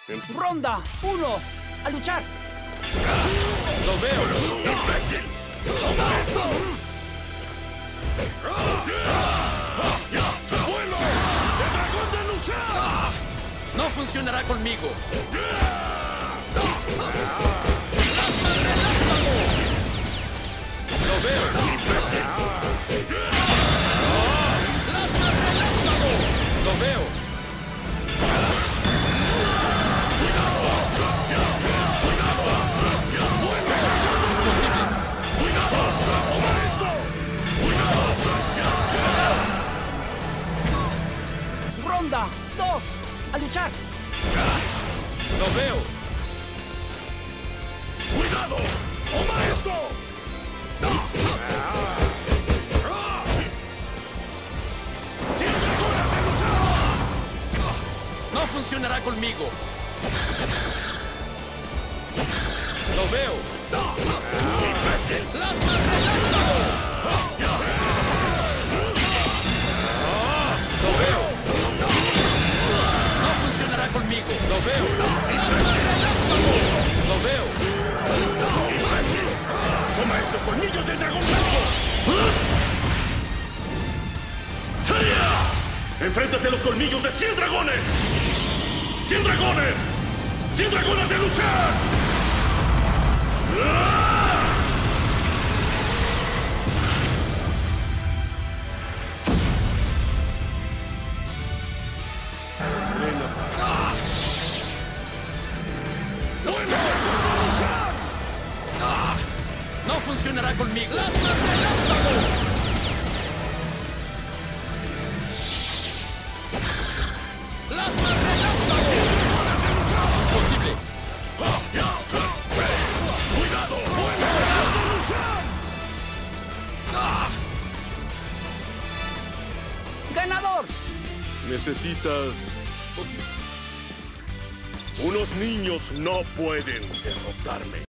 Ronda 1. ¡A luchar! ¡Lo veo! ¡Imbécil! ¡Toma esto! ¡Vuelo! ¡El dragón de Lucian! ¡No funcionará conmigo! ¡Lo veo! ¡Imbécil! ¡Lo veo! Ronda 2. ¡A luchar! ¡Lo veo! ¡Cuidado! ¡Toma esto! ¡No funcionará conmigo! ¡Lo veo! ¡Imbécil! ¡Lo veo! ¡No funcionará conmigo! ¡Lo veo! ¡Lo veo! ¡Imbécil! ¡Toma estos colmillos del dragón blanco! ¡Taria! ¡Enfréntate a los colmillos de 100 dragones! ¡100 dragones! ¡100 dragones de Lucian! ¡No funcionará conmigo! ¡Imposible! ¡Cuidado! ¡Ganador! Necesitas... Unos niños no pueden derrotarme.